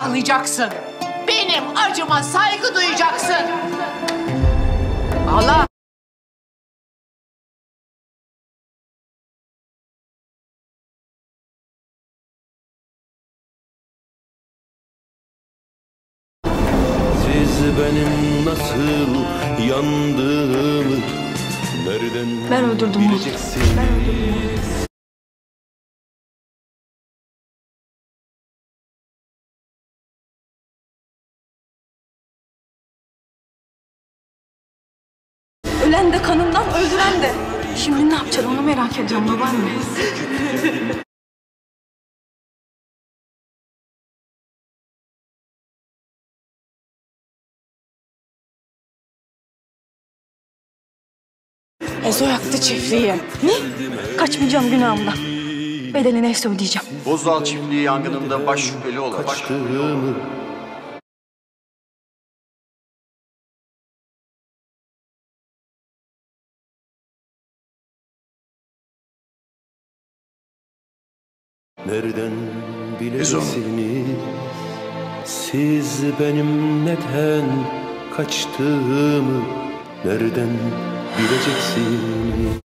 Anlayacaksın. Benim acıma saygı duyacaksın. Allah. Siz benim nasıl yandığımı nereden Ben öldürdüm onu. bileceksiniz? Ben öldürdüm onu. Ölen de kanından, öldüren de. Şimdi ne yapacaksın onu merak ediyorum babaanne. Ezo yaktı çiftliği. Ne? Kaçmayacağım günahımdan. Bedelini neyse ödeyeceğim. Bozdağ çiftliği yangınında baş şüpheli olarak Kaçtığımı nereden bileceksiniz? Siz benim neden kaçtığımı nereden bileceksiniz?